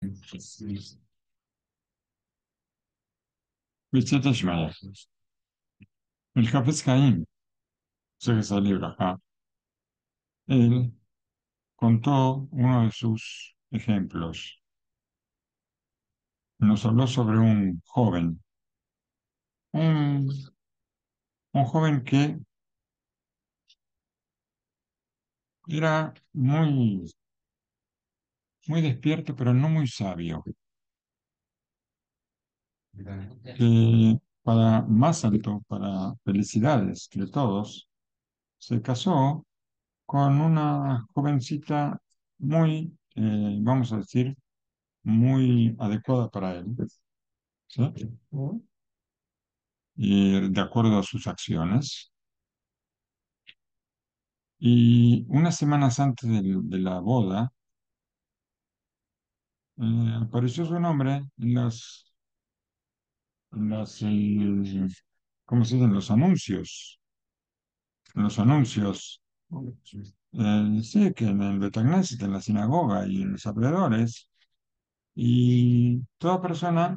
Vicente Schmeyer. El Hafez Haim, sé que es el libro, ajá. Él contó uno de sus ejemplos. Nos habló sobre un joven, un, un joven que era muy despierto, pero no muy sabio. Que para más alto, para felicidades de todos, se casó con una jovencita muy, vamos a decir, muy adecuada para él, ¿sí? Y de acuerdo a sus acciones. Y unas semanas antes de la boda, apareció su nombre ¿cómo se dicen? En los anuncios, sí, que en el Betagneset, en la sinagoga y en los alrededores. Y toda persona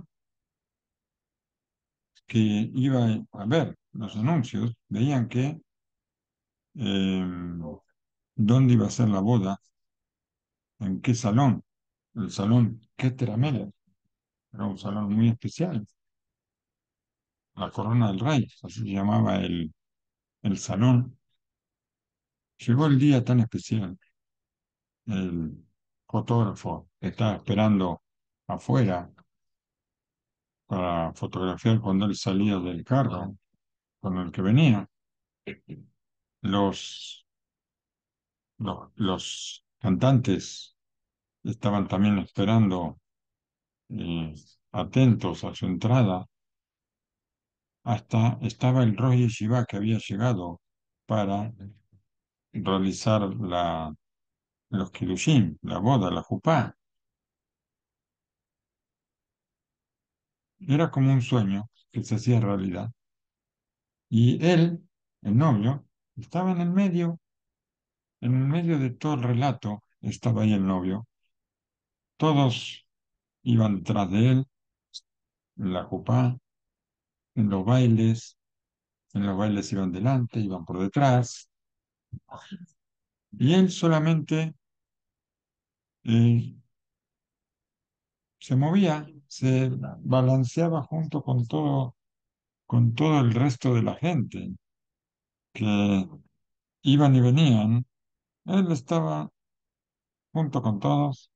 que iba a ver los anuncios veían que eh, dónde iba a ser la boda, en qué salón, el salón Keter era un salón muy especial, la Corona del Rey, así se llamaba el salón. Llegó el día tan especial, el fotógrafo que estaba esperando afuera para fotografiar cuando él salía del carro con el que venía. Los, los cantantes estaban también esperando, eh, atentos a su entrada. Hasta estaba el Rosh Yeshiva que había llegado para realizar los Kiddushin, la boda, la jupá. Era como un sueño que se hacía realidad. Y él, el novio, estaba en el medio de todo el relato, estaba ahí el novio. Todos iban detrás de él, en la jupá, en en los bailes iban delante, iban por detrás. Y él solamente eh, se movía, se balanceaba junto con todo el resto de la gente que iban y venían. Él estaba junto con todos.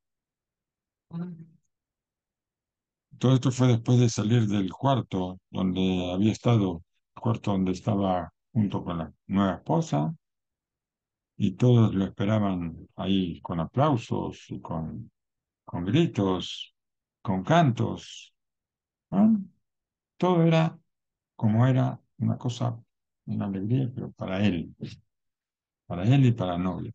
Todo esto fue después de salir del cuarto donde había estado, el cuarto donde estaba junto con la nueva esposa, y todos lo esperaban ahí con aplausos y con gritos, con cantos, ¿no? Todo era como era una cosa, una alegría, pero para él y para la novia.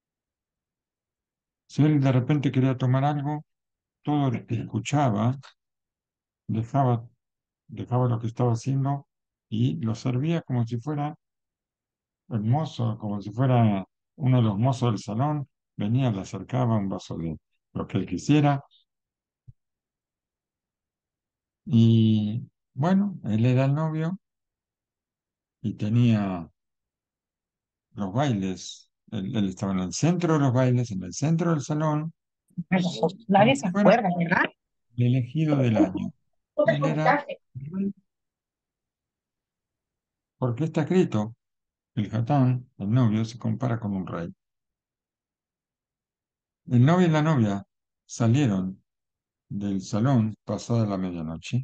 Si él de repente quería tomar algo, todo lo que escuchaba, dejaba, dejaba lo que estaba haciendo y lo servía como si fuera el mozo, como si fuera uno de los mozos del salón, venía, le acercaba un vaso de lo que él quisiera. Y bueno, él era el novio y tenía los bailes. Él estaba en el centro de los bailes, en el centro del salón, Nadie como se si fuera acuerda, ¿verdad? el elegido del año. Él era rey, porque está escrito, el Hatán, el novio, se compara con un rey. El novio y la novia salieron del salón pasada la medianoche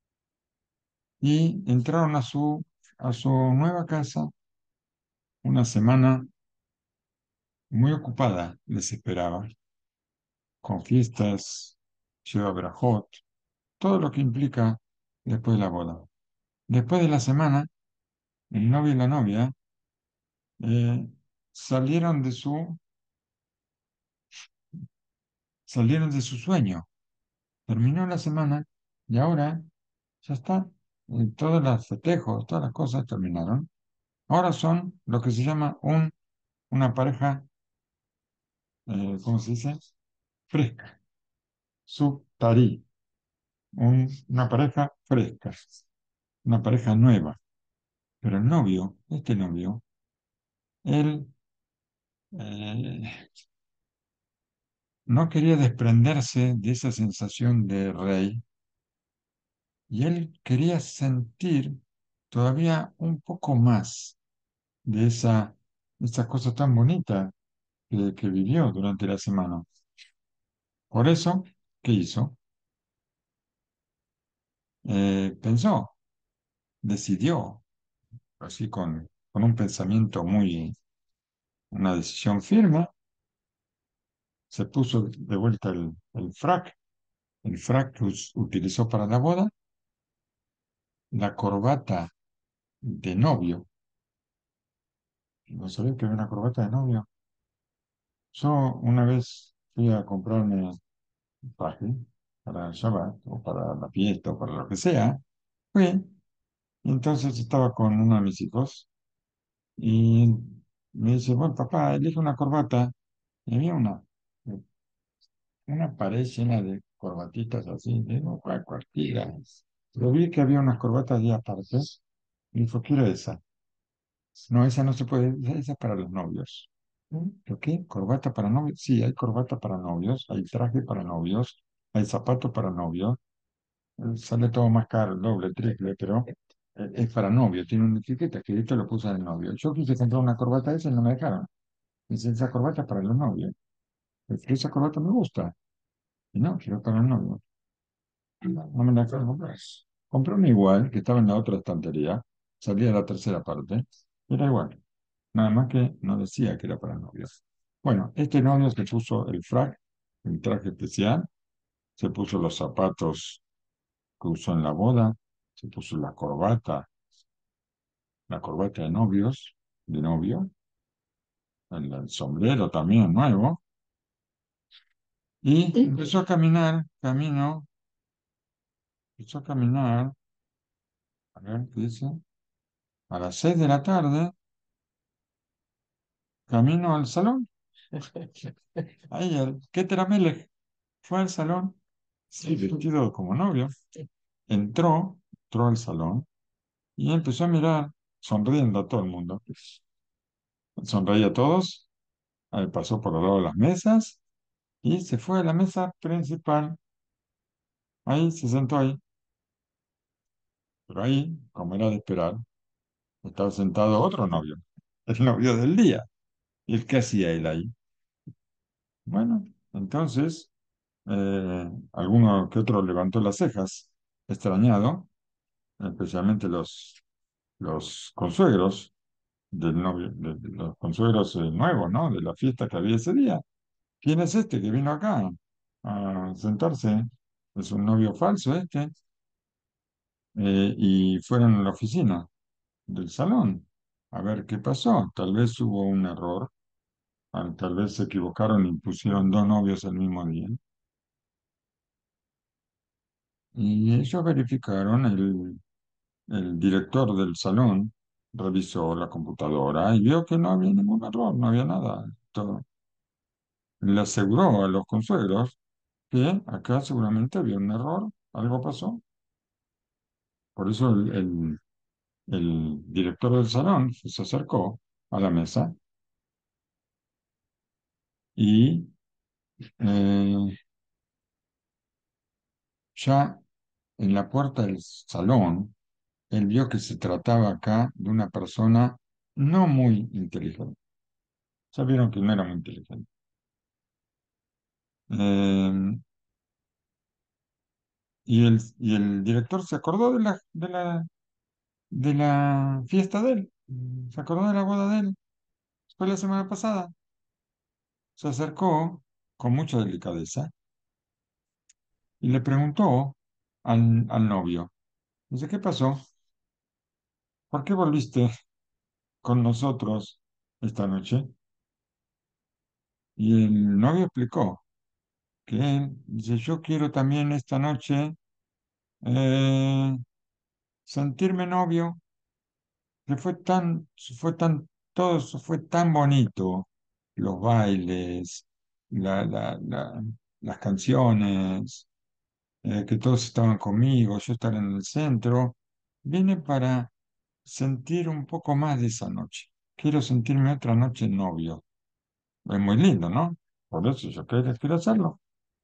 y entraron a su nueva casa. Una semana muy ocupada les esperaba, con fiestas, Shiva Brajot, todo lo que implica después de la boda. Después de la semana, el novio y la novia eh, salieron salieron de su sueño. Terminó la semana y ahora ya está. Todos los festejos, todas las cosas terminaron. Ahora son lo que se llama una pareja, ¿cómo se dice? Fresca. Subtarí, una pareja fresca, una pareja nueva. Pero el novio, este novio, él eh, no quería desprenderse de esa sensación de rey y él quería sentir todavía un poco más de esa cosa tan bonita que vivió durante la semana. Por eso, ¿qué hizo? Pensó, decidió, así con un pensamiento una decisión firme, se puso de vuelta el frac que utilizó para la boda, la corbata de novio. ¿No sabía que había una corbata de novio? Yo una vez fui a comprarme un traje para el Shabbat o para la fiesta o para lo que sea. Fui, y entonces estaba con uno de mis hijos y me dice, bueno, papá, elige una corbata. Y había una pared llena de corbatitas así, digo, ¿cuál cualquiera? Pero vi que había unas corbatas de aparte y dijo, quiero esa. No, esa no se puede, esa es para los novios. ¿Pero qué? ¿Corbata para novios? Sí, hay corbata para novios, hay traje para novios, hay zapato para novios. Sale todo más caro, el doble, el triple, pero es para novio, tiene una etiqueta que esto lo puse de novio. Yo quise comprar una corbata esa y no me dejaron. Dice, esa corbata es para los novios. Pero esa corbata me gusta. Y no, quiero para el novio. No me la dejaron comprar. Compré una igual, que estaba en la otra estantería, salía la tercera parte, era igual. Nada más que no decía que era para novios. Bueno, este novio se puso el frac, el traje especial, se puso los zapatos que usó en la boda, se puso la corbata de novios, de novio, el sombrero también nuevo, y empezó a caminar, empezó a caminar, a ver qué dice, a las 6 de la tarde, camino al salón. Ahí el Keteramelech fue al salón, sí, vestido como novio. Entró, entró al salón y empezó a mirar, sonriendo a todo el mundo. Sonreía a todos, pasó por al lado de las mesas y se fue a la mesa principal. Ahí se sentó ahí. Pero ahí, como era de esperar, estaba sentado otro novio, el novio del día. ¿Y el qué hacía él ahí? Bueno, entonces, alguno que otro levantó las cejas, extrañado, especialmente los consuegros del novio, de los consuegros nuevos, ¿no? De la fiesta que había ese día. ¿Quién es este que vino acá a sentarse? Es un novio falso este. Y fueron a la oficina del salón a ver qué pasó. Tal vez hubo un error, tal vez se equivocaron y pusieron dos novios el mismo día. Y ellos verificaron, el director del salón revisó la computadora y vio que no había ningún error, no había nada. Le aseguró a los consuegros que acá seguramente había un error, algo pasó. Por eso el director del salón se acercó a la mesa y eh, ya en la puerta del salón, él vio que se trataba acá de una persona no muy inteligente. Ya vieron que no era muy inteligente. Eh, y el director se acordó de la fiesta de él, se acordó de la boda de él. Fue la semana pasada. Se acercó con mucha delicadeza y le preguntó al novio, dice, ¿qué pasó? ¿Por qué volviste con nosotros esta noche? Y el novio explicó que él dice, yo quiero también esta noche eh, sentirme novio, que todo eso fue tan bonito, los bailes, la, la, la- las canciones, que todos estaban conmigo, yo estar en el centro. Vine para sentir un poco más de esa noche. Quiero sentirme otra noche novio. Es muy lindo, ¿no? Por eso yo quiero hacerlo.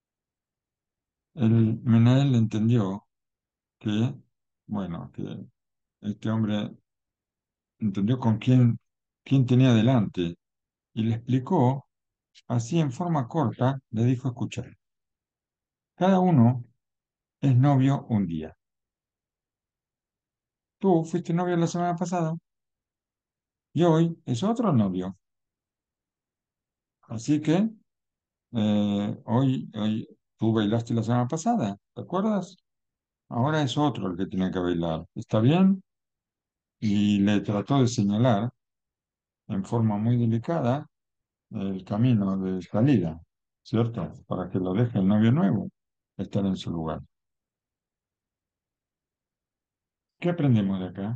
El Menael entendió que, bueno, que este hombre entendió con quién tenía delante y le explicó, así en forma corta, le dijo, escuchar, cada uno es novio un día. Tú fuiste novio la semana pasada y hoy es otro novio. Así que hoy tú bailaste la semana pasada, ¿te acuerdas? Ahora es otro el que tiene que bailar. ¿Está bien? Y le trató de señalar en forma muy delicada el camino de salida, ¿cierto? Para que lo deje el novio nuevo estar en su lugar. ¿Qué aprendemos de acá?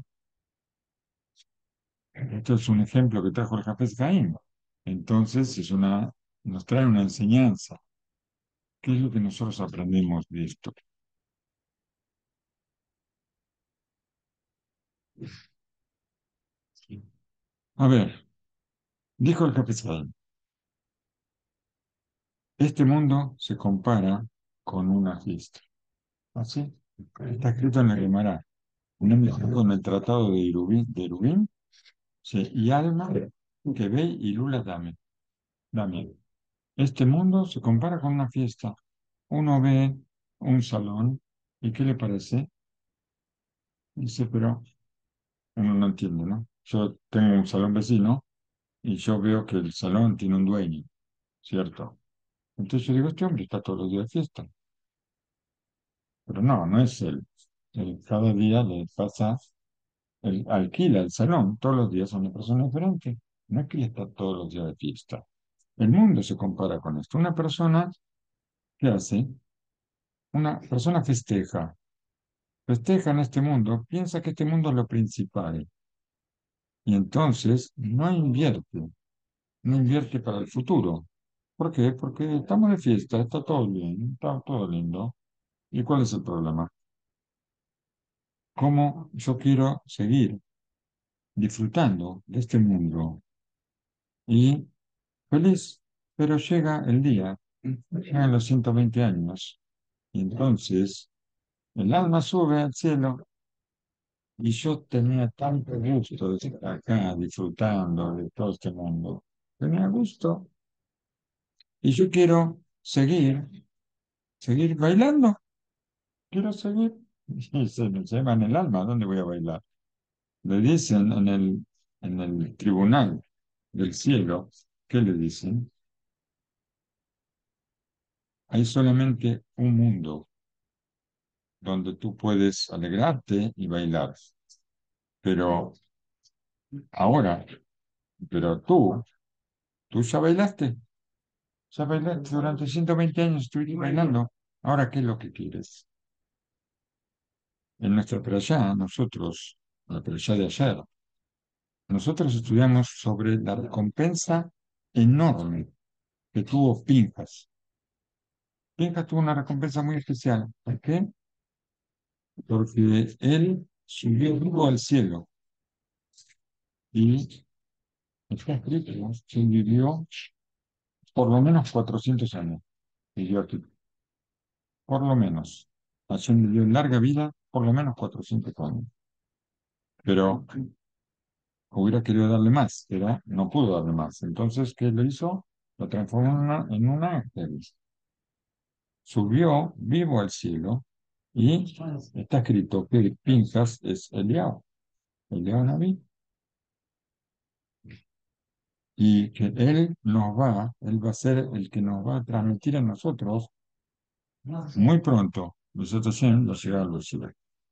Esto es un ejemplo que trajo el Hafez Haim. Entonces nos trae una enseñanza. ¿Qué es lo que nosotros aprendemos de esto? A ver, dijo el Hafez Haim, este mundo se compara con una fiesta. ¿Así? Está escrito en la Gemara. En el tratado de Irubín, sí, y alma que ve y lula dame. Dame. Este mundo se compara con una fiesta. Uno ve un salón y ¿qué le parece? Dice, pero uno no entiende, ¿no? Yo tengo un salón vecino y yo veo que el salón tiene un dueño, ¿cierto? Entonces yo digo, este hombre está todos los días de fiesta. Pero no, no es él. Él cada día le pasa, él alquila el salón, todos los días a una persona diferente. No es que él está todos los días de fiesta. El mundo se compara con esto. Una persona, ¿qué hace? Una persona festeja en este mundo, piensa que este mundo es lo principal y entonces no invierte para el futuro. ¿Por qué? Porque estamos de fiesta, está todo bien, está todo lindo. ¿Y cuál es el problema? ¿Cómo yo quiero seguir disfrutando de este mundo y feliz? Pero llega el día, llegan los 120 años y entonces el alma sube al cielo. Y yo tenía tanto gusto de estar acá disfrutando de todo este mundo. Tenía gusto. Y yo quiero seguir bailando. Quiero seguir. Y se me lleva en el alma. ¿Dónde voy a bailar? Le dicen en el tribunal del cielo, ¿qué le dicen? Hay solamente un mundo donde tú puedes alegrarte y bailar. Pero ahora, pero tú ya bailaste. Ya bailaste durante 120 años, estuviste bailando. Ahora, ¿qué es lo que quieres? En nuestra perashá, nosotros, la perashá de ayer, nosotros estudiamos sobre la recompensa enorme que tuvo Pinjas. Pinjas tuvo una recompensa muy especial. ¿Por qué? Porque él subió vivo al cielo y está escrito que vivió por lo menos 400 años. Vivió aquí, por lo menos. Hashem vivió en larga vida, por lo menos 400 años. Pero hubiera querido darle más, pero no pudo darle más. Entonces, ¿qué le hizo? Lo transformó en un ángel. Subió vivo al cielo y está escrito que Pinjas es Eliao Naví, y que él va a ser el que nos va a transmitir a nosotros muy pronto. Nosotros va a llegar a los cielos.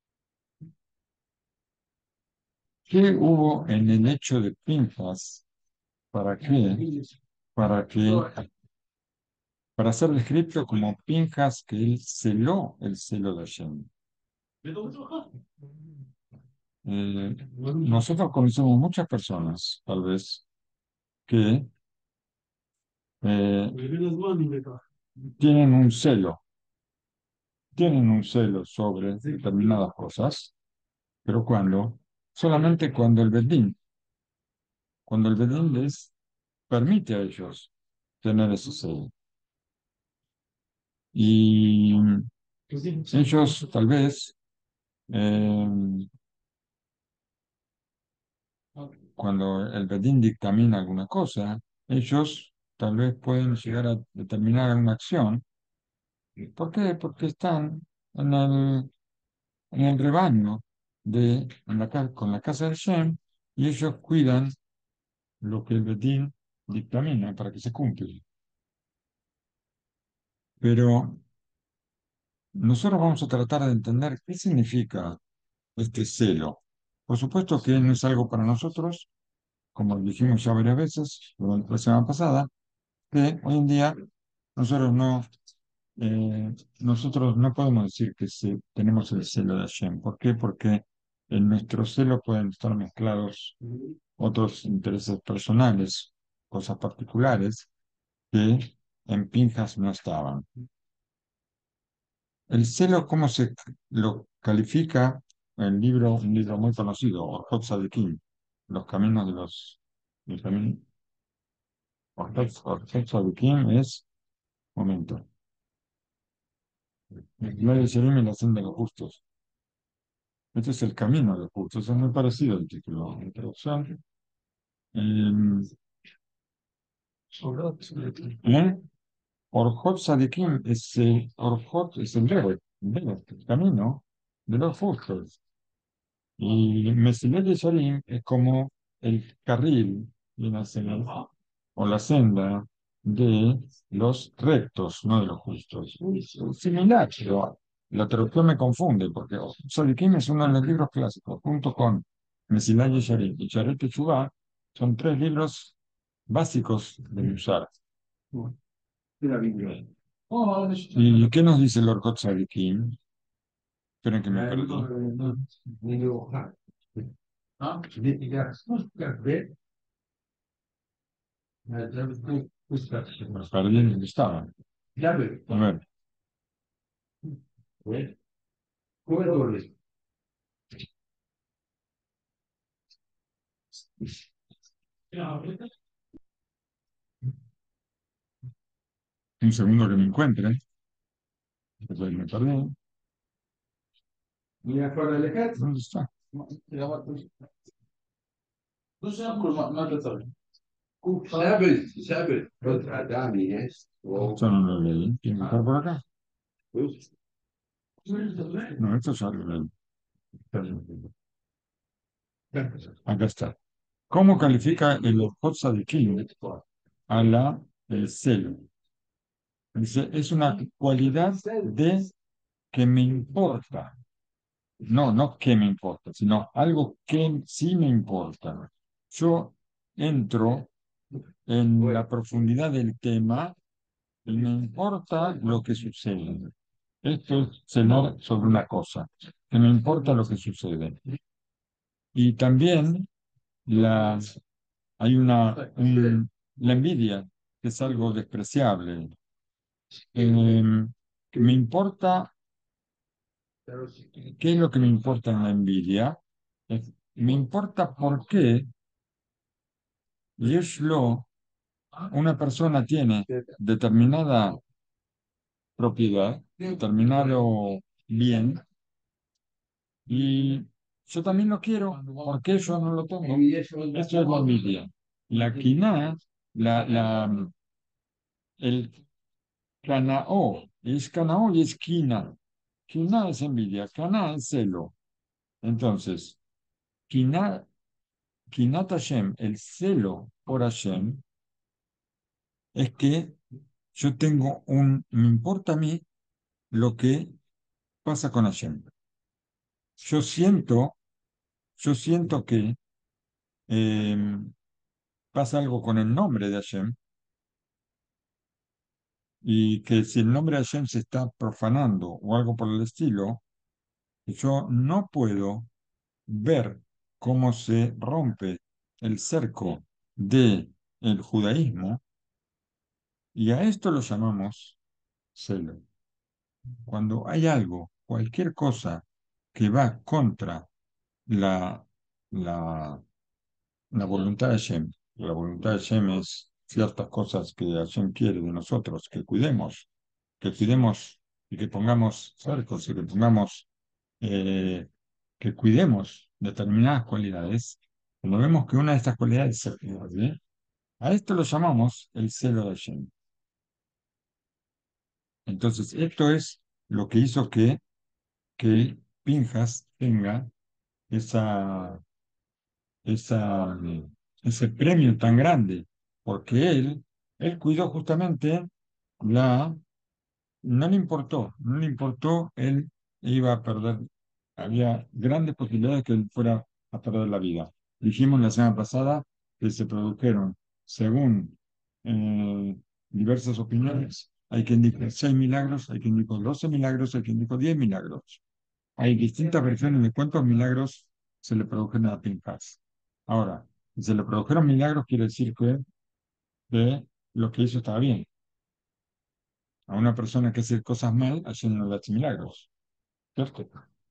¿Qué hubo en el hecho de Pinjas para qué? Para que para ser descrito como Pinjas, que él celó el celo de Hashem. Nosotros conocemos muchas personas, tal vez, que tienen un celo, tienen un celo sobre determinadas cosas, pero cuando, solamente cuando el Bedín les permite a ellos tener ese celo. Y ellos tal vez, eh, cuando el Bedín dictamina alguna cosa, ellos tal vez pueden llegar a determinar una acción. ¿Por qué? Porque están en el rebaño con la casa de Shem y ellos cuidan lo que el Bedín dictamina para que se cumpla. Pero nosotros vamos a tratar de entender qué significa este celo. Por supuesto que no es algo para nosotros, como dijimos ya varias veces durante la semana pasada, que hoy en día nosotros nosotros no podemos decir que tenemos el celo de Hashem. ¿Por qué? Porque en nuestro celo pueden estar mezclados otros intereses personales, cosas particulares que en Pinjas no estaban. El celo, ¿cómo se lo califica? Un libro muy conocido, Orjot Sadikim, Los caminos de los... El camino, Orjot Sadikim es, momento, la de Sherim y la senda de los justos. Este es el camino de los justos, es muy parecido al título. Introducción. Eh, ¿eh? Orjot Sadikim es, Orjot es el camino de los justos. Y Mesilet Yesharim es como el carril de la senda, o la senda de los rectos, no de los justos. Es similar, pero la traducción me confunde, porque Sadikim es uno de los libros clásicos, junto con Mesilat Yesharim y Sharet Teshuvah, son tres libros básicos de Musar. ¿Y qué nos dice el Orjot Sadikim? Esperen que me perdí. Me perdí en donde estaba. A ver. Un segundo que me encuentre. Entonces me perdí. ¿Dónde está? Esto no lo leí. ¿Tiene que estar por acá? No, esto ya lo leí. Acá está. ¿Cómo califica el Orjot Sadikim a el celo? Dice, es una cualidad de que me importa. No, no que me importa, sino algo que sí me importa. Yo entro en la profundidad del tema y me importa lo que sucede. Esto es cenar sobre una cosa, que me importa lo que sucede. Y también la, hay la envidia, que es algo despreciable. Que me importa, ¿qué es lo que me importa en la envidia? Me importa por qué Yeshlo, una persona tiene determinada propiedad, determinado bien, y yo también lo quiero, porque yo no lo tengo. Eso es la envidia. La quina, el canao y es quina. Quina es envidia, cana es celo. Entonces, quina, quinat Hashem, el celo por Hashem, es que me importa a mí lo que pasa con Hashem. Yo siento, yo siento que eh, pasa algo con el nombre de Hashem y que si el nombre de Hashem se está profanando o algo por el estilo, yo no puedo ver cómo se rompe el cerco de el judaísmo y a esto lo llamamos celo. Cuando hay algo, cualquier cosa que va contra la, la, la voluntad de Hashem, la voluntad de Hashem es ciertas cosas que Hashem quiere de nosotros, que cuidemos y que pongamos cercos y que pongamos, eh, que cuidemos determinadas cualidades. Cuando vemos que una de estas cualidades se pierde, a esto lo llamamos el celo de Hashem. Entonces, esto es lo que hizo que Pinjas tenga esa, esa, ese premio tan grande, porque él cuidó justamente la, no le importó, él iba a perder, había grandes posibilidades que él fuera a perder la vida. Dijimos la semana pasada que se produjeron, según eh, diversas opiniones, hay quien dijo 6 milagros, hay quien dijo 12 milagros, hay quien dijo 10 milagros. Hay distintas versiones de cuántos milagros se le produjeron a Pinchas. Ahora, si se le produjeron milagros, quiere decir que lo que hizo estaba bien. A una persona que hace cosas mal, allí no le hace milagros. ¿Cierto?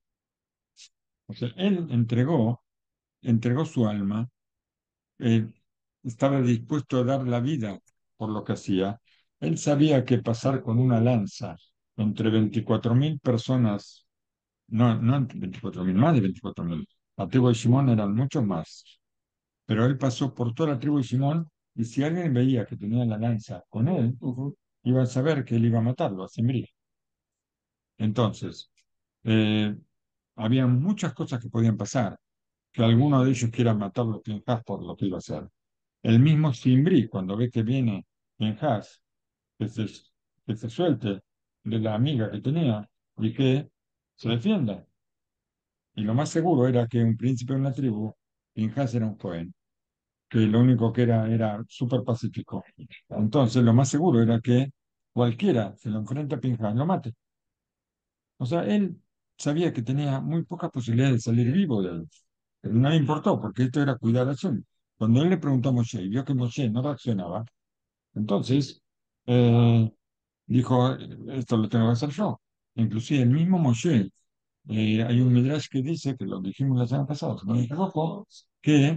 O sea, él entregó su alma, él estaba dispuesto a dar la vida por lo que hacía. Él sabía que pasar con una lanza entre 24.000 personas, no entre 24.000, más de 24.000. La tribu de Simón eran muchos más. Pero él pasó por toda la tribu de Simón y si alguien veía que tenía la lanza con él, iba a saber que él iba a matarlo, a Zimri. Entonces, eh, había muchas cosas que podían pasar, que alguno de ellos quiera matarlo a Pinhas por lo que iba a hacer. El mismo Zimri, cuando ve que viene Pinhas, que se, que se suelte de la amiga que tenía y que se defienda. Y lo más seguro era que un príncipe de una tribu, Pinhas era un Cohen, que lo único que era súper pacífico. Entonces, lo más seguro era que cualquiera se lo enfrenta a Pinhas, lo mate. O sea, él sabía que tenía muy pocas posibilidades de salir vivo de él. Pero no le importó, porque esto era cuidar a Hashem. Cuando él le preguntó a Moshe y vio que Moshe no reaccionaba, entonces eh, dijo, esto lo tengo que hacer yo. Inclusive el mismo Moshe, hay un Midrash que dice, que lo dijimos la semana pasada, si no me equivoco, que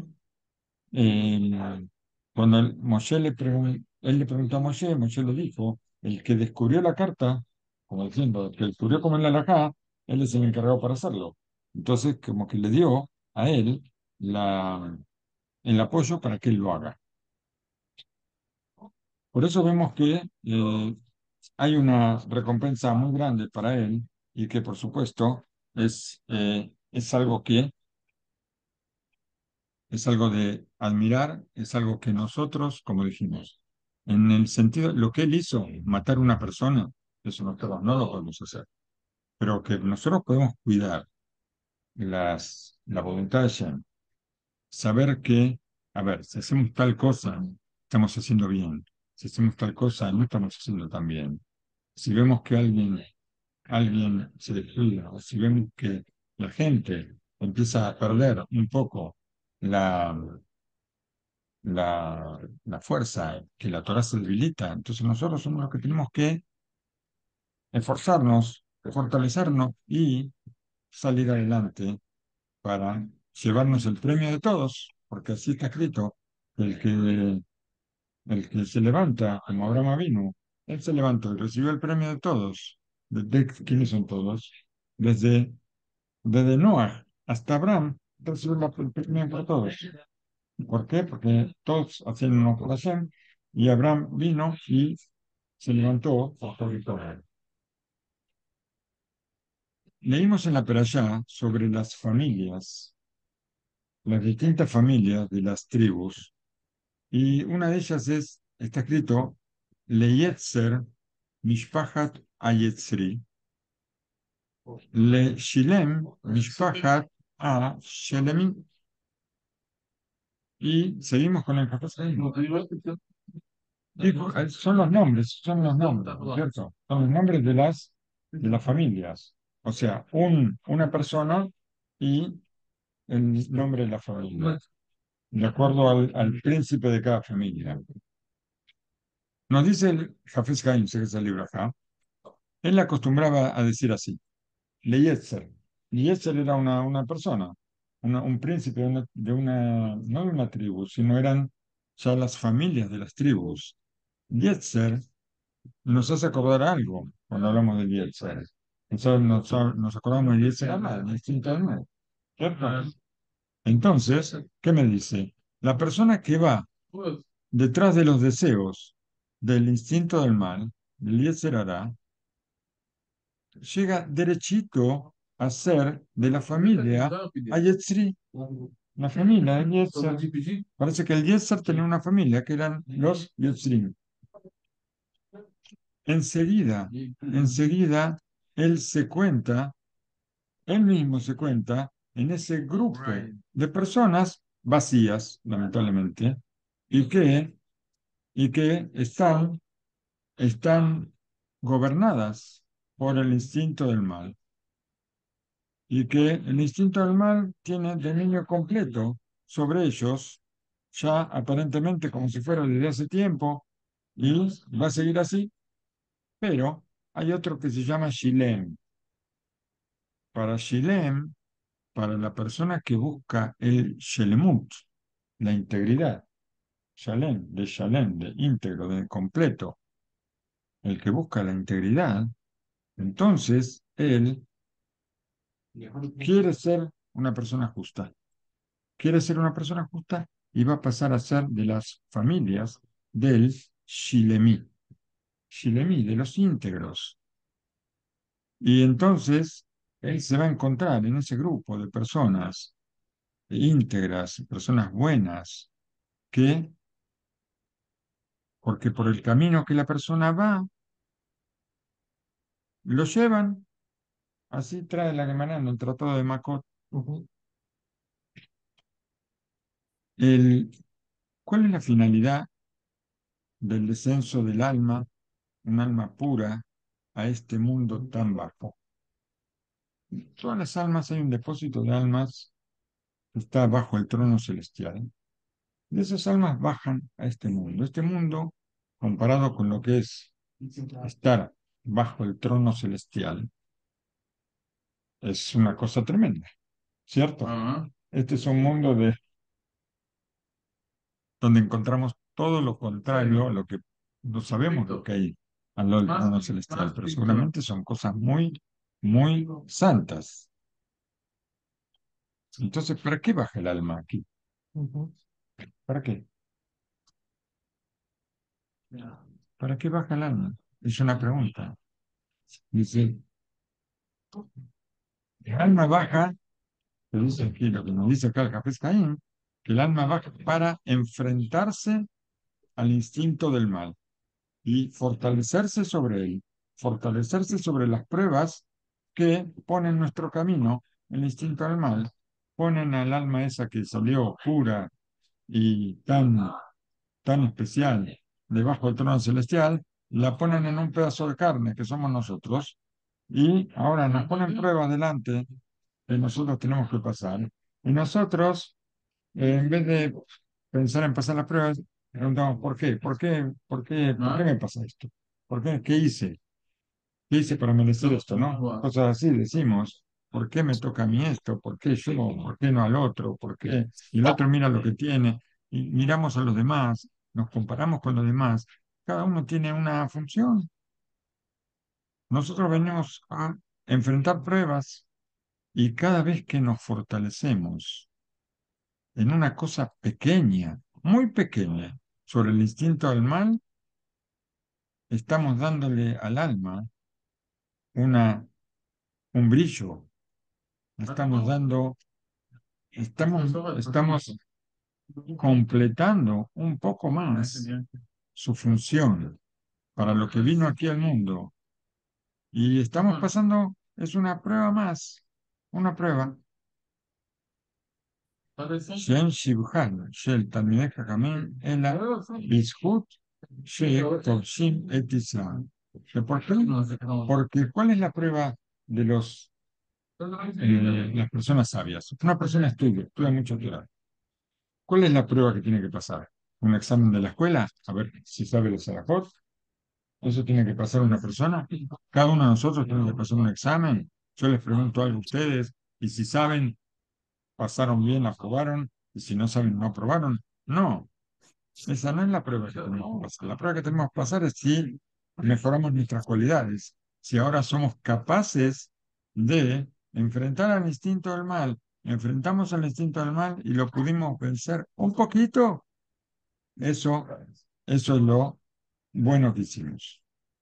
eh, cuando él le preguntó a Moshe, Moshe le dijo, el que descubrió la carta, como diciendo, el que descubrió cómo en la halajá, él es el encargado para hacerlo. Entonces, como que le dio a él el apoyo para que él lo haga. Por eso vemos que hay una recompensa muy grande para él y que, por supuesto, es algo que es algo de admirar, es algo que nosotros, como dijimos, en el sentido, lo que él hizo, matar a una persona, eso nosotros no lo podemos hacer, pero que nosotros podemos cuidar la voluntad de Shem, saber que, a ver, si hacemos tal cosa, estamos haciendo bien, si hacemos tal cosa, no estamos haciendo tan bien. Si vemos que alguien se descuida, o si vemos que la gente empieza a perder un poco la la fuerza, que la Torah se debilita. Entonces nosotros somos los que tenemos que esforzarnos, fortalecernos y salir adelante para llevarnos el premio de todos, porque así está escrito, el que, el que se levanta, como Abraham vino, él se levantó y recibió el premio de todos. ¿Quiénes son todos? Desde, desde Noah hasta Abraham recibió el premio por todos. ¿Por qué? Porque todos hacían una oración y Abraham vino y se levantó por todo y todo. Leímos en la Perashá sobre las familias, las distintas familias de las tribus, y una de ellas está escrito, Leyetzer Mishpachat Ayetzri, Le Shilem Mishpachat A Shelemi, y seguimos con el capítulo. Son los nombres, ¿no es cierto? Son los nombres de las familias. O sea, una persona y el nombre de la familia, de acuerdo al príncipe de cada familia. Nos dice el Hafez Haim, sé que es el libro acá, Él acostumbraba a decir así, Leyetzer. Leyetzer era una persona, un príncipe no de una tribu, sino eran ya las familias de las tribus. Yetzer nos hace acordar algo cuando hablamos de Yetzer. Nos acordamos de Yetzer Amad, del instinto del mal, ¿cierto? Entonces, ¿qué me dice? La persona que va detrás de los deseos del instinto del mal, del Yetzer Hará, llega derechito a ser de la familia Ayetzri. La familia de Yetzer. Parece que el Yetzer tenía una familia que eran los Yetzrim. Enseguida, él se cuenta, él mismo se cuenta en ese grupo de personas vacías, lamentablemente, y que están gobernadas por el instinto del mal, y que el instinto del mal tiene dominio completo sobre ellos, ya aparentemente como si fuera desde hace tiempo, y va a seguir así, pero hay otro que se llama Shilem. Para Shilem, para la persona que busca el Shelemut, la integridad, Shalem, de íntegro, de completo, el que busca la integridad, entonces él quiere ser una persona justa. Quiere ser una persona justa y va a pasar a ser de las familias del Shilemi, de los íntegros. Y entonces él se va a encontrar en ese grupo de personas íntegras, personas buenas, que, porque por el camino que la persona va, lo llevan, así trae la Gemara en el Tratado de Makot. El, ¿Cuál es la finalidad del descenso del alma, un alma pura, a este mundo tan bajo? Todas las almas, hay un depósito de almas que está bajo el trono celestial. Y esas almas bajan a este mundo. Este mundo, comparado con lo que es estar bajo el trono celestial, es una cosa tremenda, ¿cierto? Este es un mundo donde encontramos todo lo contrario a lo que no sabemos lo que hay al lado del trono celestial, pero seguramente son cosas muy, muy santas. Entonces, ¿para qué baja el alma aquí? ¿Para qué? ¿Para qué baja el alma? Es una pregunta. Dice, el alma baja, que dice aquí, lo que nos dice acá el Hafez Caín, que el alma baja para enfrentarse al instinto del mal y fortalecerse sobre las pruebas que ponen en nuestro camino el instinto del mal, ponen al alma esa que salió pura y tan especial debajo del trono celestial, la ponen en un pedazo de carne que somos nosotros, y ahora nos ponen pruebas delante que nosotros tenemos que pasar. Y nosotros, en vez de pensar en pasar las pruebas, preguntamos, ¿por qué? ¿Por qué me pasa esto? ¿Por qué? ¿Qué hice? ¿Qué hice para merecer esto? ¿No? Cosas así decimos. ¿Por qué me toca a mí esto? ¿Por qué yo? ¿Por qué no al otro? ¿Por qué? Y el otro mira lo que tiene. Y miramos a los demás, nos comparamos con los demás. Cada uno tiene una función. Nosotros venimos a enfrentar pruebas y cada vez que nos fortalecemos en una cosa pequeña, muy pequeña, sobre el instinto del mal, estamos dándole al alma una, un brillo, estamos dando, estamos completando un poco más su función para lo que vino aquí al mundo. Y estamos pasando, es una prueba más, una prueba. Shen Shibhan, Shel Talmidei Jajamim, Ela, Bizhut, Topshim et Israel. ¿Por qué? Porque ¿cuál es la prueba de las personas sabias? Una persona estudia mucho Torah. ¿Cuál es la prueba que tiene que pasar? ¿Un examen de la escuela? A ver si sabe los Sarajot. Eso tiene que pasar una persona. Cada uno de nosotros tiene que pasar un examen. Yo les pregunto algo a ustedes y si saben, pasaron bien, aprobaron, y si no saben, no aprobaron. No, esa no es la prueba que tenemos que pasar. La prueba que tenemos que pasar es si mejoramos nuestras cualidades, si ahora somos capaces de enfrentar al instinto del mal, enfrentamos al instinto del mal y lo pudimos vencer un poquito, eso, eso es lo bueno que hicimos.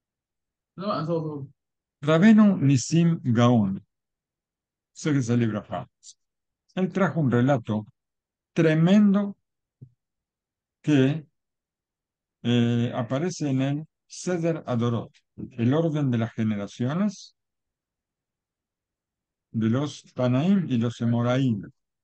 Rabenu Nissim Gaon, sé que se libra Hafez. Él trajo un relato tremendo que aparece en el Seder Adorot, el orden de las generaciones de los Tanaim y los Emoraim.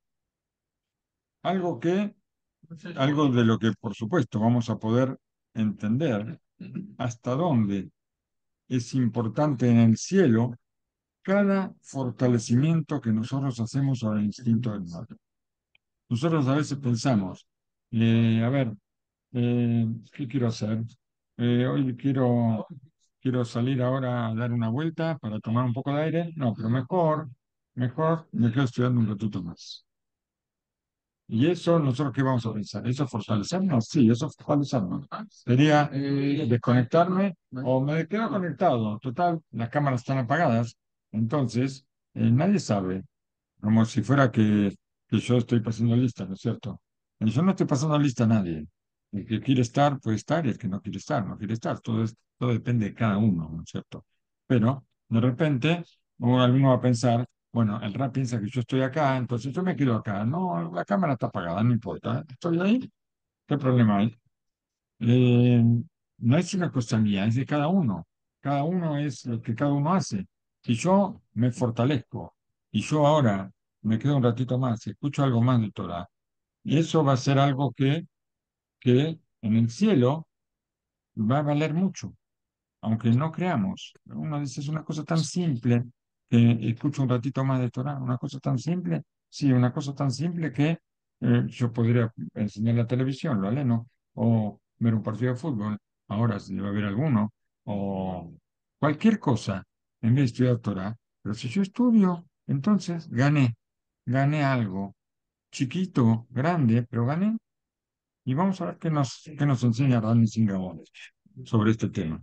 Algo que, algo de lo que, por supuesto, vamos a poder entender hasta dónde es importante en el cielo cada fortalecimiento que nosotros hacemos al instinto del mal. Nosotros a veces pensamos, a ver, ¿qué quiero hacer? Hoy quiero salir ahora a dar una vuelta para tomar un poco de aire. No, pero mejor me quedo estudiando un ratito más. ¿Y eso nosotros qué vamos a pensar? ¿Eso es fortalecernos? Sí, eso es fortalecernos. Sería desconectarme o me quedo conectado. Total, las cámaras están apagadas. Entonces, nadie sabe como si fuera que yo estoy pasando lista, ¿no es cierto? Y yo no estoy pasando lista a nadie. El que quiere estar puede estar y el que no quiere estar no quiere estar. Todo depende de cada uno, ¿no es cierto? Pero de repente alguno va a pensar, bueno, el rap piensa que yo estoy acá, entonces yo me quedo acá. No, la cámara está apagada, no importa. Estoy ahí, ¿qué problema hay? Eh, no es una cosa mía, es de cada uno. Cada uno es lo que cada uno hace. Si yo me fortalezco y yo ahora me quedo un ratito más y escucho algo más de Torah, y eso va a ser algo que en el cielo va a valer mucho aunque no creamos. Uno dice, es una cosa tan simple que escucho un ratito más de Torah, una cosa tan simple, sí, una cosa tan simple que yo podría enseñar la televisión, lo aleno, o ver un partido de fútbol, ahora si va a haber alguno, o cualquier cosa, en vez de estudiar Torah. Pero si yo estudio, entonces gané algo, chiquito, grande, pero gané. Y vamos a ver qué nos enseña Rani Singabón sobre este tema.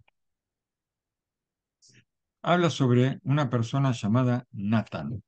Habla sobre una persona llamada Nathan.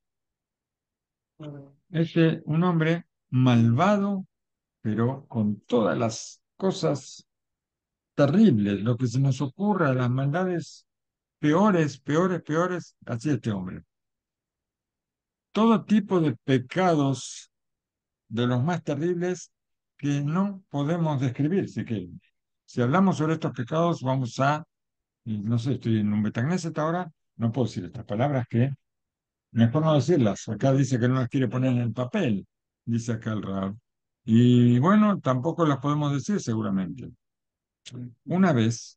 Es un hombre malvado, pero con todas las cosas terribles, lo que se nos ocurra, las maldades peores, así este hombre. Todo tipo de pecados de los más terribles que no podemos describir. Si hablamos sobre estos pecados, vamos a, y no sé, estoy en un Betagneset ahora, no puedo decir estas palabras que mejor no decirlas. Acá dice que no las quiere poner en el papel, dice acá el Rab. Y bueno, tampoco las podemos decir seguramente. Una vez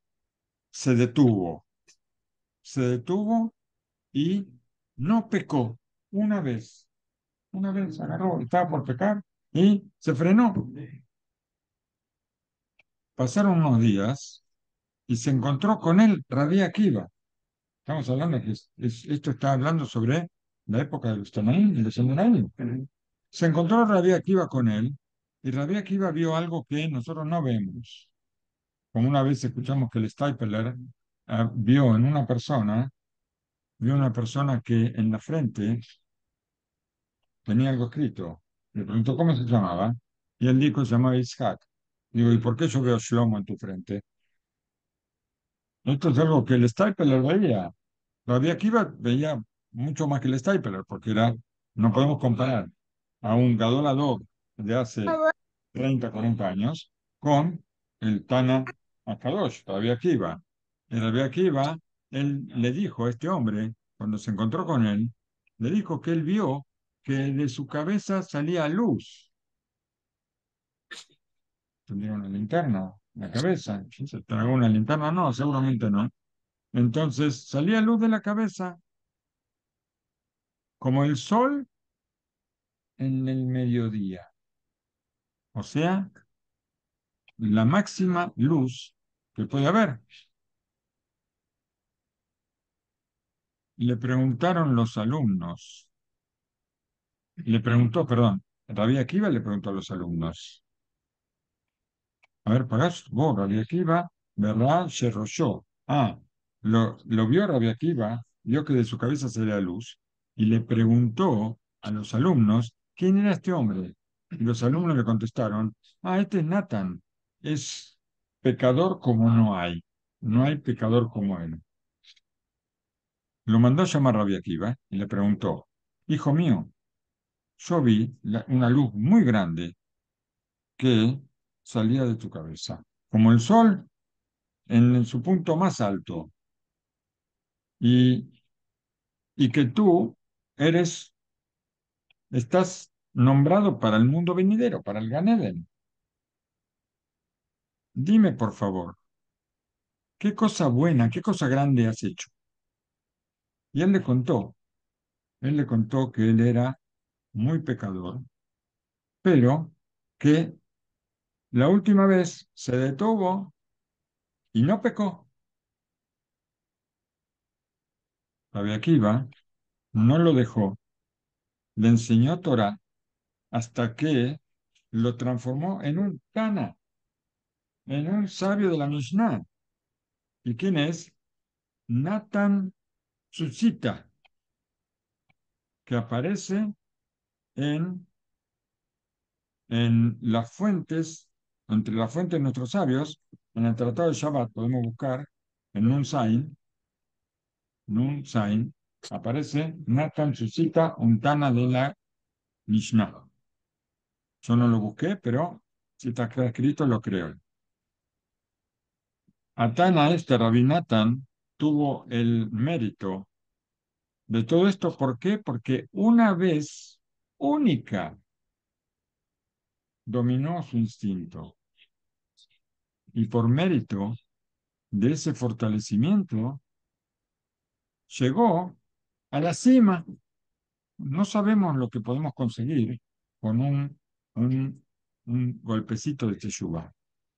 se detuvo y no pecó. Una vez agarró, estaba por pecar y se frenó. Pasaron unos días y se encontró con él Rabí Akiva. Estamos hablando que esto está hablando sobre la época de los Tanaín y los Amoraim. Se encontró Rabí Akiva con él y Rabí Akiva vio algo que nosotros no vemos. Como una vez escuchamos que el Stapler vio una persona que en la frente tenía algo escrito. Le preguntó cómo se llamaba y él dijo se llamaba Ishak. Digo, ¿y por qué yo veo Shlomo en tu frente? Esto es algo que el Stapler veía. Rabbi Akiva veía mucho más que el Stapler, porque no podemos comparar a un Gadol Ador de hace 30, 40 años con el Tana Akadosh, Rabbi Akiva. El Rabbi Akiva, él le dijo a este hombre, cuando se encontró con él, le dijo que él vio que de su cabeza salía luz. Tendría una linterna en la cabeza. ¿Se tragó una linterna? No, seguramente no. Entonces salía luz de la cabeza, como el sol en el mediodía. O sea, la máxima luz que puede haber. le preguntaron los alumnos, le preguntó, perdón, Rabbi Akiva le preguntó a los alumnos, a ver, pagás vos, Rabbi Akiva, ¿verdad? Se rolló. Lo vio Rabbi Akiva, vio que de su cabeza salía luz, y le preguntó a los alumnos, ¿quién era este hombre? Y los alumnos le contestaron, este es Nathan, es pecador como no hay, no hay pecador como él. Lo mandó a llamar Rabbi Akiva y le preguntó, hijo mío, yo vi una luz muy grande que salía de tu cabeza, como el sol en su punto más alto, y, y que tú eres, estás nombrado para el mundo venidero, para el Gan Eden. Dime, por favor, ¿qué cosa buena, qué cosa grande has hecho? Y él le contó que él era muy pecador, pero que la última vez se detuvo y no pecó. Rabbi Akiva no lo dejó, le enseñó Torah hasta que lo transformó en un Tana, en un sabio de la Mishnah. ¿Y quién es? Nathan Tzutzita, que aparece en, en las fuentes, entre las fuentes de nuestros sabios, en el Tratado de Shabbat podemos buscar en Nun Zain, aparece Nathan Tzutzita, un Tana de la Mishnah. Yo no lo busqué, pero si está acá escrito, lo creo. Atana este, Rabbi Nathan, tuvo el mérito de todo esto. ¿Por qué? Porque una vez única dominó su instinto y por mérito de ese fortalecimiento llegó a la cima. No sabemos lo que podemos conseguir con un, un golpecito de teshuva.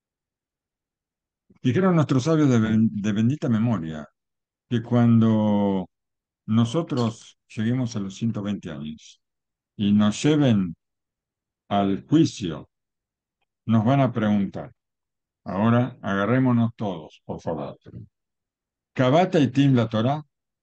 Dijeron nuestros sabios de bendita memoria que cuando nosotros lleguemos a los 120 años y nos lleven al juicio, nos van a preguntar. Ahora agarrémonos todos, por favor. ¿Cabata y Tim la Torah?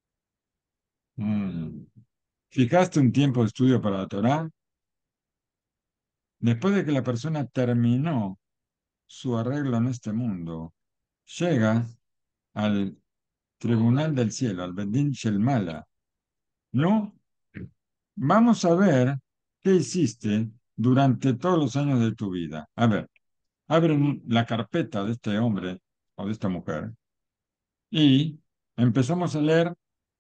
Mm. ¿Fijaste un tiempo de estudio para la Torah? Después de que la persona terminó su arreglo en este mundo, llega al tribunal del cielo, al Bedín Shel Mala. No, vamos a ver qué hiciste durante todos los años de tu vida. A ver, abren la carpeta de este hombre o de esta mujer y empezamos a leer.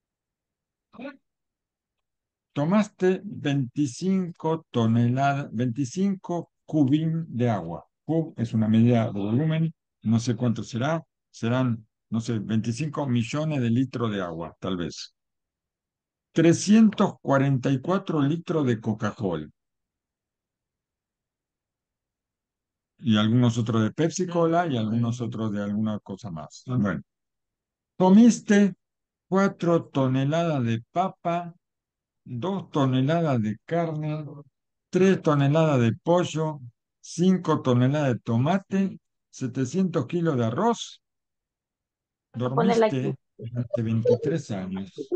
Tomaste 25 toneladas, 25 cubín de agua. Cub es una medida de volumen, no sé cuánto será, serán, no sé, 25 millones de litros de agua, tal vez. 344 litros de Coca-Cola y algunos otros de Pepsi Cola y algunos otros de alguna cosa más. Bueno, comiste 4 toneladas de papa, 2 toneladas de carne, 3 toneladas de pollo, 5 toneladas de tomate, 700 kilos de arroz. Ponerla aquí. Dormiste durante 23 años.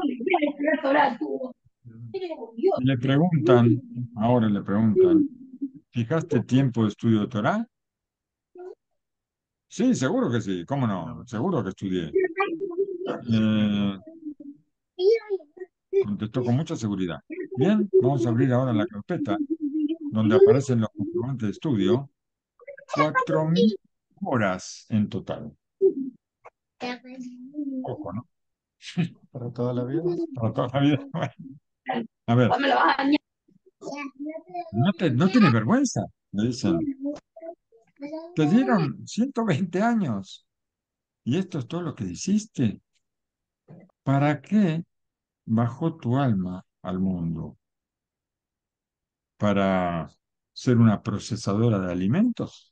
Le preguntan, ahora le preguntan, ¿fijaste tiempo de estudio de Torah? Sí, seguro que sí, ¿cómo no? Seguro que estudié. Eh, Contestó con mucha seguridad. Bien, vamos a abrir ahora la carpeta donde aparecen los comprobantes de estudio. 4.000 horas en total. Ojo, ¿no? Para toda la vida. Para toda la vida. Bueno, a ver, Después me lo vas a dañar. no tienes vergüenza, le dicen. Te dieron 120 años y esto es todo lo que hiciste. ¿Para qué bajó tu alma al mundo? ¿Para ser una procesadora de alimentos?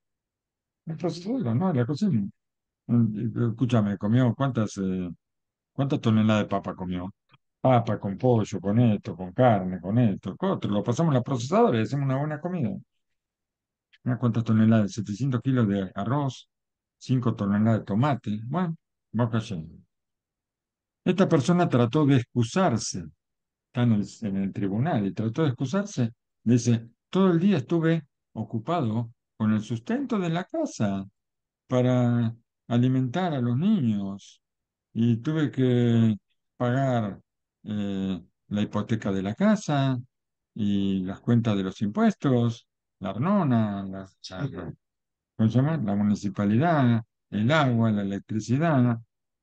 Una procesadora, ¿no? La cocina. Escúchame, comió cuántas, ¿Cuántas toneladas de papa comió? Papa con pollo, con esto, con carne, con esto, con otro. Lo pasamos a la procesadora y hacemos una buena comida. Mira cuántas toneladas, 700 kilos de arroz, 5 toneladas de tomate. Bueno, va cayendo. Esta persona trató de excusarse, está en el tribunal, y trató de excusarse. Dice, todo el día estuve ocupado con el sustento de la casa para alimentar a los niños y tuve que pagar la hipoteca de la casa y las cuentas de los impuestos, la arnona, ¿cómo se llama? La municipalidad, el agua, la electricidad.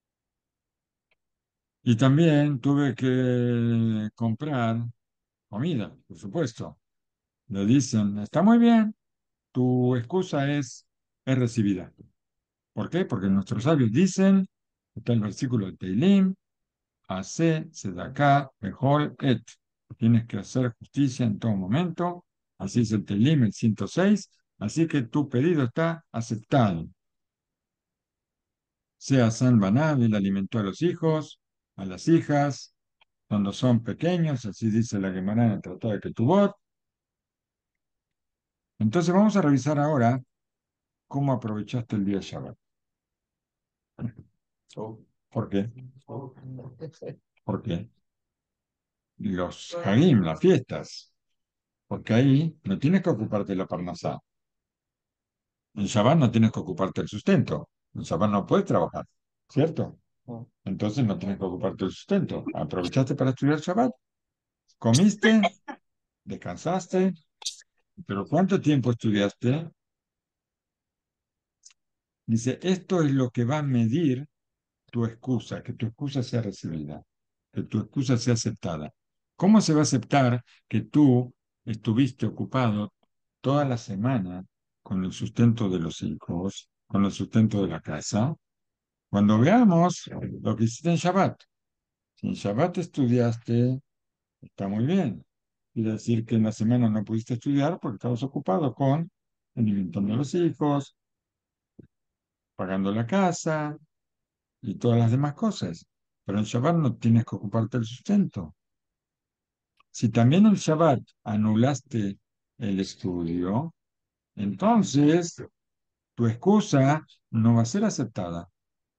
Y también tuve que comprar comida, por supuesto. Le dicen, está muy bien, tu excusa es recibida. ¿Por qué? Porque nuestros sabios dicen, está el versículo de Teilim, hace sedaká mejor et. Tienes que hacer justicia en todo momento. Así es el Teilim, el 106. Así que tu pedido está aceptado. Sea San Banal, él alimentó a los hijos, a las hijas, cuando son pequeños, así dice la Gemara en el Tratado de Ketubot. Entonces vamos a revisar ahora cómo aprovechaste el día Shabbat. ¿Por qué? ¿Por qué? Los Hagim, las fiestas, porque ahí no tienes que ocuparte de la parnasá. En Shabbat no tienes que ocuparte del sustento. En Shabbat no puedes trabajar, ¿cierto? Entonces no tienes que ocuparte del sustento. Aprovechaste para estudiar Shabbat, comiste, descansaste, pero ¿cuánto tiempo estudiaste? Dice, esto es lo que va a medir tu excusa, que tu excusa sea recibida, que tu excusa sea aceptada. ¿Cómo se va a aceptar que tú estuviste ocupado toda la semana con el sustento de los hijos, con el sustento de la casa? Cuando veamos lo que hiciste en Shabbat. Si en Shabbat estudiaste, está muy bien. Quiere decir que en la semana no pudiste estudiar porque estabas ocupado con alimentando a los hijos, pagando la casa, y todas las demás cosas. Pero en Shabbat no tienes que ocuparte del sustento. Si también en Shabbat anulaste el estudio, entonces tu excusa no va a ser aceptada,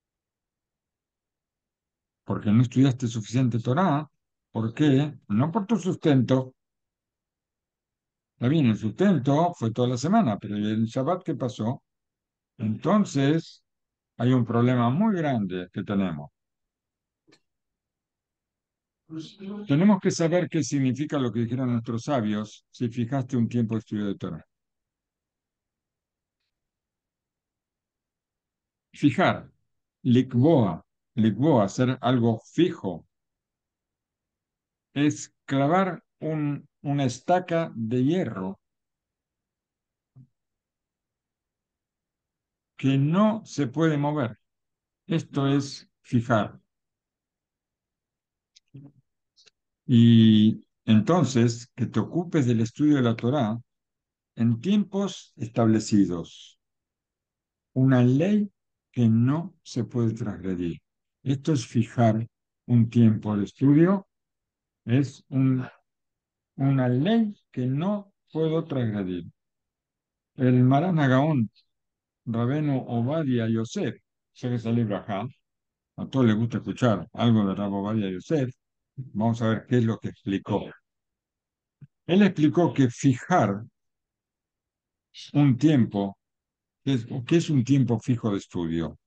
porque no estudiaste suficiente Torah. ¿Por qué? No por tu sustento. Está bien, el sustento fue toda la semana, pero ¿y el Shabbat qué pasó? Entonces hay un problema muy grande que tenemos. Tenemos que saber qué significa lo que dijeron nuestros sabios si fijaste un tiempo de estudio de Torah. Fijar, likboa, likboa, hacer algo fijo, es clavar una estaca de hierro que no se puede mover. Esto es fijar. Y entonces, que te ocupes del estudio de la Torá en tiempos establecidos. Una ley que no se puede transgredir. Esto es fijar un tiempo de estudio, es una ley que no puedo transgredir. El Marán Agaón, Rabeno Ovadia Yosef, sé que es el libro acá, a todos les gusta escuchar algo de Rabo Ovadia Yosef, vamos a ver qué es lo que explicó. Él explicó que fijar un tiempo, ¿qué es un tiempo fijo de estudio?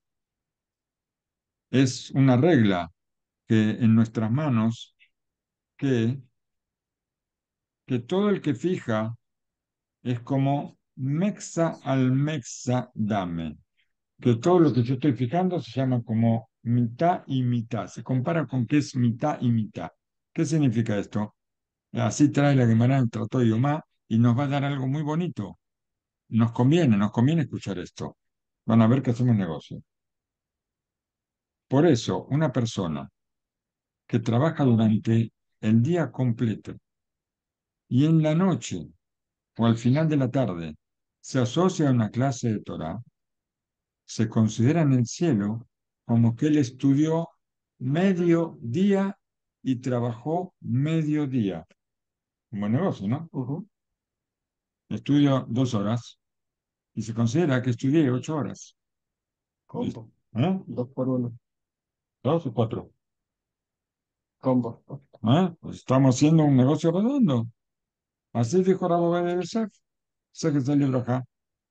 Es una regla que en nuestras manos que, que todo el que fija es como mexa al mexa dame, que todo lo que yo estoy fijando se llama como mitad y mitad, se compara con qué es mitad y mitad. ¿Qué significa esto? Así trae la Gemara en el Tratado de Yomá y nos va a dar algo muy bonito. Nos conviene escuchar esto. Van a ver que hacemos negocio. Por eso, una persona que trabaja durante el día completo y en la noche o al final de la tarde se asocia a una clase de Torah, se considera en el cielo como que él estudió medio día y trabajó medio día. Un buen negocio, ¿no? Ujú. Estudio 2 horas y se considera que estudié 8 horas. Combo. ¿Eh? 2 por 1. ¿2 o 4? Combo. Pues estamos haciendo un negocio redondo. Así dijo Rabbi de Yosef. Sé que está el libro acá.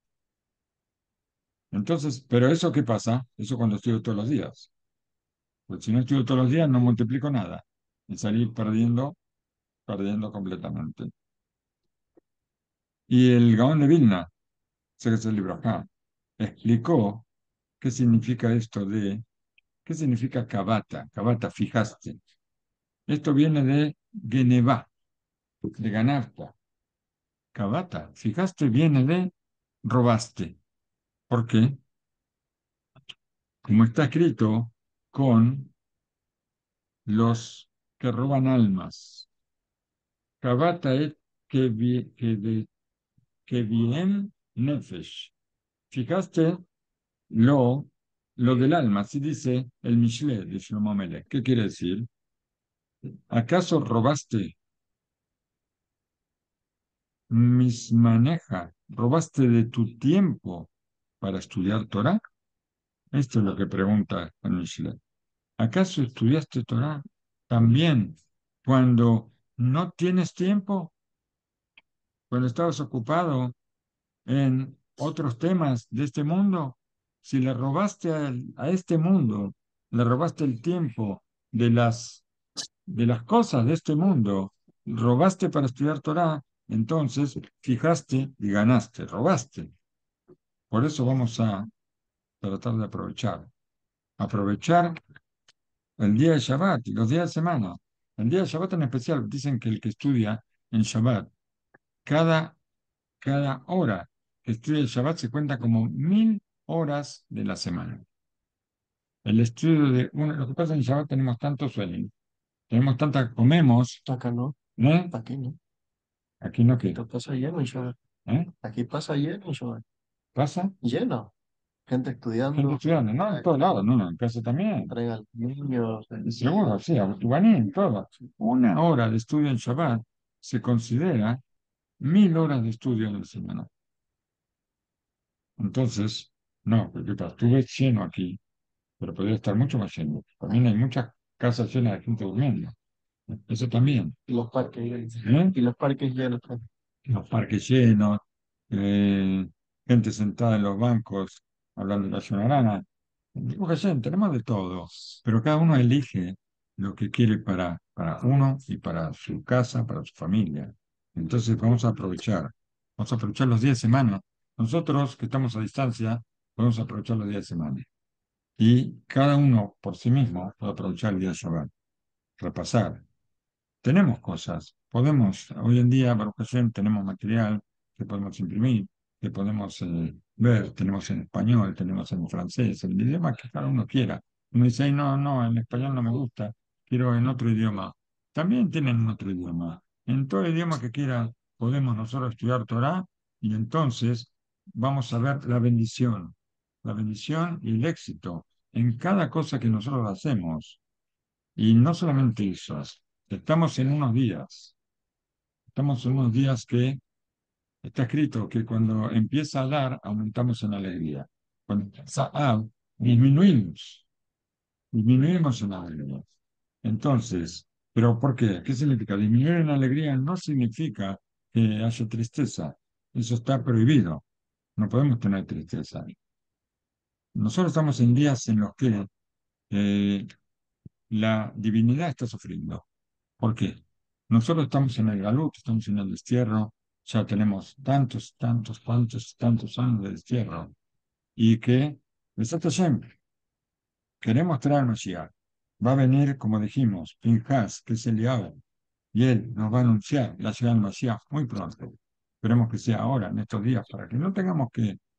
Entonces, ¿pero eso qué pasa? Eso cuando estudio todos los días. Pues si no estudio todos los días, no multiplico nada. Y salir perdiendo completamente. Y el Gaón de Vilna, sé que es el libro acá, explicó qué significa esto de, qué significa Kabata. Kabata, fijaste. Esto viene de Genevá, de ganarta. Kabata, fijaste, viene de robaste. ¿Por qué? Como está escrito con los que roban almas. Kabata et que bien nefesh. Fijaste lo, lo del alma, así dice el Mishle de Shlomo Melech. ¿Qué quiere decir? ¿Acaso robaste mis maneja? ¿Robaste de tu tiempo para estudiar Torah? Esto es lo que pregunta el Mishle. ¿Acaso estudiaste Torah también cuando no tienes tiempo? Cuando estabas ocupado en otros temas de este mundo, si le robaste a este mundo, le robaste el tiempo de las cosas de este mundo, robaste para estudiar Torah, entonces fijaste y ganaste, robaste. Por eso vamos a tratar de aprovechar el día de Shabbat y los días de semana. El día de Shabbat en especial, dicen que el que estudia en Shabbat, cada cada hora que estudia el Shabbat se cuenta como 1000 horas de la semana. El estudio de lo que pasa en Shabbat tenemos tanto sueño, tenemos tanta, comemos, Acá no. ¿eh? Aquí no. Aquí no qué, Esto pasa lleno, Isabel. ¿eh? Aquí pasa lleno, Isabel. ¿Pasa? Lleno. Gente Gente estudiando. estudiando, no, en todos lados, no, en casa también. Traen a los niños. Y seguro, sí, a Tubanín, todo. 1 hora de estudio en Shabbat se considera 1000 horas de estudio en la semana. Entonces, no, porque estuve lleno aquí, pero podría estar mucho más lleno. También hay muchas casas llenas de gente durmiendo. Eso también. Y los parques llenos. ¿Eh? Y los parques llenos. Los parques llenos, eh, gente sentada en los bancos hablando de la ciudadana. Digo que sí, tenemos de todo, pero cada uno elige lo que quiere para uno y para su casa, para su familia. Entonces vamos a aprovechar los días de semana. Nosotros que estamos a distancia, podemos aprovechar los días de semana. Y cada uno por sí mismo puede aprovechar el día de Shabbat, repasar. Tenemos cosas, hoy en día, Baruch Hashem, tenemos material que podemos imprimir, que podemos ver, tenemos en español, tenemos en francés, el idioma que cada uno quiera. Uno dice, "Ay, no, no, en español no me gusta, quiero en otro idioma". También tienen otro idioma. En todo idioma que quiera podemos nosotros estudiar Torah y entonces vamos a ver la bendición y el éxito en cada cosa que nosotros hacemos. Y no solamente eso, estamos en unos días que está escrito que cuando empieza a dar, aumentamos en alegría. Cuando empieza a, disminuimos, disminuimos en alegría. Entonces, ¿pero por qué? ¿Qué significa? Disminuir en alegría no significa que haya tristeza. Eso está prohibido. No podemos tener tristeza. Nosotros estamos en días en los que eh, la divinidad está sufriendo. ¿Por qué? Nosotros estamos en el galut, estamos en el destierro, ya tenemos tantos, tantos, tantos, tantos años de destierro, y que, Besat Hashem, queremos traer al Mashiach. Va a venir, como dijimos, Pinchas, que es Eliab, y él nos va a anunciar la llegada del Mashiach muy pronto. Esperemos que sea ahora, en estos días, para que no tengamos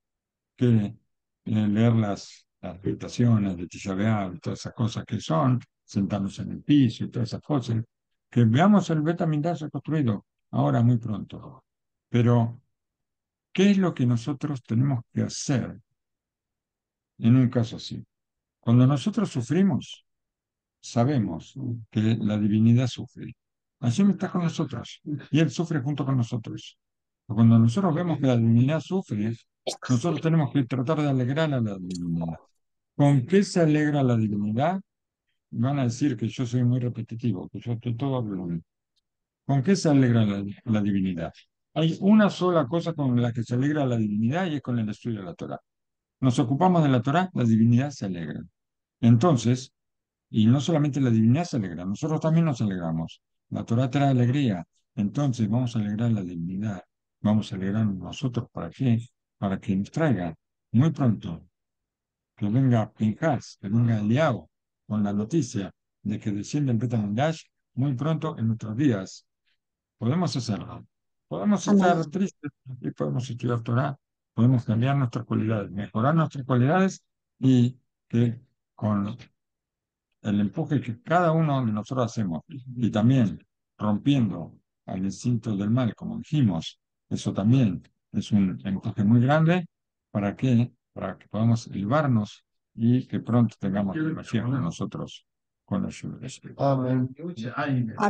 que leer las meditaciones de Tisha B'Av y todas esas cosas que son, sentarnos en el piso y todas esas cosas, que veamos el Beta Midrash construido ahora muy pronto. Pero, ¿qué es lo que nosotros tenemos que hacer en un caso así? Cuando nosotros sufrimos, sabemos que la divinidad sufre. Hashem está con nosotros y Él sufre junto con nosotros. Cuando nosotros vemos que la divinidad sufre, nosotros tenemos que tratar de alegrar a la divinidad. ¿Con qué se alegra la divinidad? Van a decir que yo soy muy repetitivo, que yo estoy todo hablando. ¿Con qué se alegra la divinidad? Hay una sola cosa con la que se alegra la divinidad y es con el estudio de la Torah. Nos ocupamos de la Torah, la divinidad se alegra. Entonces, y no solamente la divinidad se alegra, nosotros también nos alegramos. La Torah trae alegría. Entonces vamos a alegrar la divinidad. Vamos a alegrar nosotros. ¿Para qué? Para que nos traiga muy pronto, que venga Pinchas, que venga Eliao, con la noticia de que desciende el Bet HaMikdash muy pronto en nuestros días. Podemos hacerlo. Podemos Amén. estar tristes y podemos estudiar Torah. Podemos cambiar nuestras cualidades, mejorar nuestras cualidades y que con el empuje que cada uno de nosotros hacemos y también rompiendo al instinto del mal, como dijimos, eso también es un empuje muy grande para que podamos elevarnos y que pronto tengamos el Mashiach de nosotros con la ayuda de Dios. Amén.